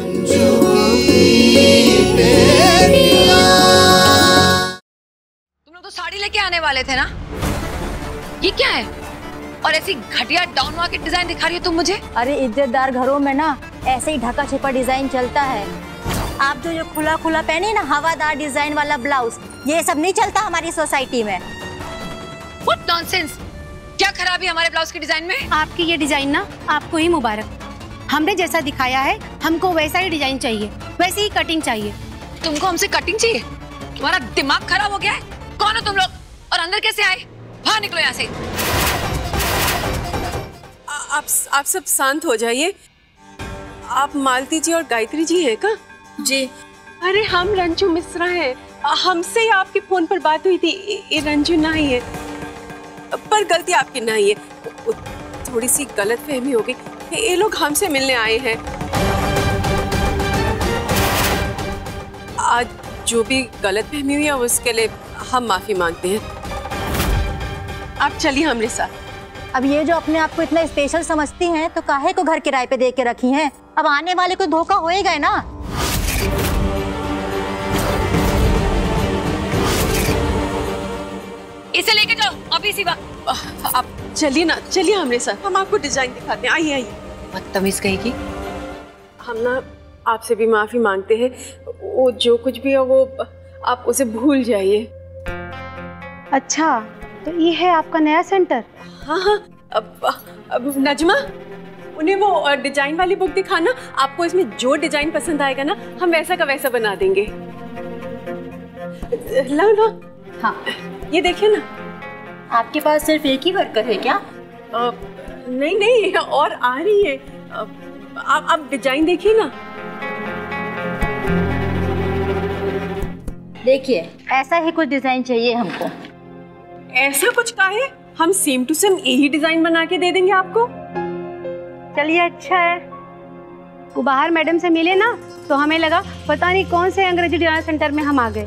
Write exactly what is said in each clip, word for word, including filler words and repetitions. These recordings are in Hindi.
तुम लोग तो साड़ी लेके आने वाले थे ना? ये क्या है? और ऐसी घटिया डाउन मार्केट डिजाइन दिखा रही हो तुम मुझे? अरे इज्जतदार घरों में ना ऐसे ही ढका छिपा डिजाइन चलता है। आप जो जो खुला खुला पहने ना हवादार डिजाइन वाला ब्लाउज, ये सब नहीं चलता हमारी सोसाइटी में। What nonsense! क्या खराबी हमारे ब्लाउज के डिजाइन में? आपकी ये डिजाइन ना आपको ही मुबारक। हमने जैसा दिखाया है हमको वैसा ही डिजाइन चाहिए, वैसी ही कटिंग चाहिए। तुमको हमसे कटिंग चाहिए? तुम्हारा दिमाग खराब हो गया है? कौन हो तुम लोग और अंदर कैसे आए? बाहर निकलो यहाँ से। आप आप सब शांत हो जाइए। आप मालती जी और गायत्री जी हैं क्या? जी। अरे हम रंजू मिश्रा हैं। हमसे ही आपके फोन पर बात हुई थी। ये रंजू नहीं है, पर गलती आपकी नहीं है। थोड़ी सी गलतफहमी हो गई। ये लोग हमसे मिलने आए हैं। आज जो भी गलतफहमी हुई है उसके लिए हम माफी मांगते हैं। आप चलिए हमारे साथ। अब ये जो अपने आप को इतना स्पेशल समझती हैं तो काहे को घर किराए पे दे के रखी हैं? अब आने वाले को धोखा होएगा ना। इसे लेके जाओ अभी इसी वक्त। आप चलिए ना, चलिए हमारे साथ, हम आपको डिजाइन दिखाते हैं। आइए आइए। बदतमीज कहेगी। हम ना आपसे भी माफी मांगते हैं। वो जो कुछ भी है वो आप उसे भूल जाइए। अच्छा, तो ये है आपका नया सेंटर? हाँ हाँ। अब, अब नजमा, उन्हें वो डिजाइन वाली बुक दिखाना। आपको इसमें जो डिजाइन पसंद आएगा ना, हम वैसा का वैसा बना देंगे। ला ला। हाँ, ये देखिए ना। आपके पास सिर्फ एक ही वर्कर है क्या? आ, नहीं नहीं, और आ रही है। आ, आप आप डिजाइन देखिए ना। देखिए, ऐसा ही कुछ डिजाइन चाहिए हमको। ऐसा कुछ का है? हम सेम टू सेम यही डिजाइन बना के दे देंगे आपको। चलिए अच्छा है। वो बाहर मैडम से मिले ना तो हमें लगा पता नहीं कौन से अंग्रेजी डिजाइन सेंटर में हम आ गए,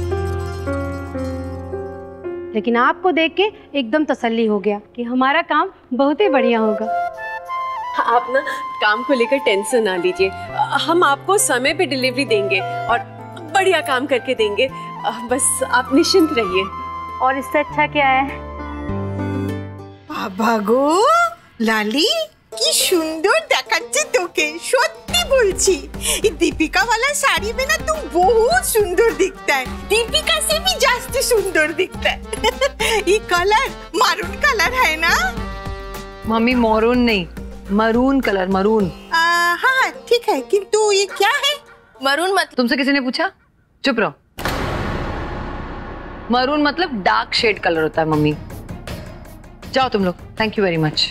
लेकिन आपको देख के एकदम तसल्ली हो गया कि हमारा काम बहुत ही बढ़िया होगा। आप ना काम को लेकर टेंशन ना लीजिए। हम आपको समय पे डिलीवरी देंगे और बढ़िया काम करके देंगे। बस आप निश्चिंत रहिए। और इससे अच्छा क्या है? ভাগো লালি, কি সুন্দর দেখাচ্ছে তোকে, সত্যি বলছি। ये दीपिका वाला साड़ी में ना तुम बहुत सुंदर दिखता है। दीपिका से भी ज्यादा सुंदर दिखता है। ये कलर मारून कलर है ना? मम्मी मरून नहीं, मरून कलर, मरून। हाँ हाँ ठीक है, किंतु ये क्या है? मरून मतलब? तुमसे किसी ने पूछा? चुप रहो। मरून मतलब डार्क शेड कलर होता है मम्मी। जाओ तुम लोग। Thank you very much.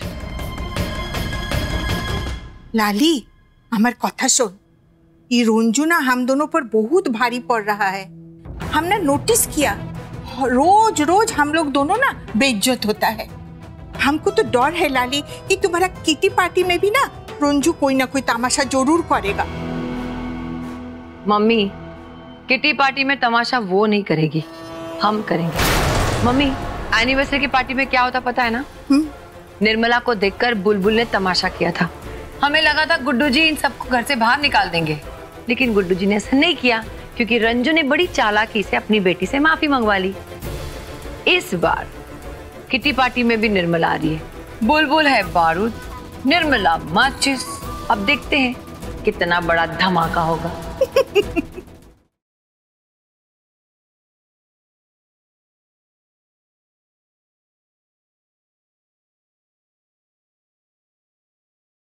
Lali, हमार कथा सुन। ये रंजू ना हम दोनों पर बहुत भारी पड़ रहा है। हमने नोटिस किया रोज रोज हम लोग दोनों ना बेइज्जत होता है। हमको तो डर है लाली कि तुम्हारा किटी पार्टी में भी ना रंजू कोई ना कोई तमाशा जरूर करेगा। मम्मी, किटी पार्टी में तमाशा वो नहीं करेगी, हम करेंगे। मम्मी, एनिवर्सरी की पार्टी में क्या होता पता है ना? निर्मला को देखकर बुलबुल ने तमाशा किया था। हमें लगा था गुड्डू जी इन सबको घर से बाहर निकाल देंगे, लेकिन गुड्डू जी ने ऐसा नहीं किया क्योंकि रंजू ने बड़ी चालाकी से अपनी बेटी से माफी मंगवा ली। इस बार किटी पार्टी में भी निर्मला आ रही है। बुलबुल है बारूद, निर्मला माचिस। अब देखते हैं कितना बड़ा धमाका होगा।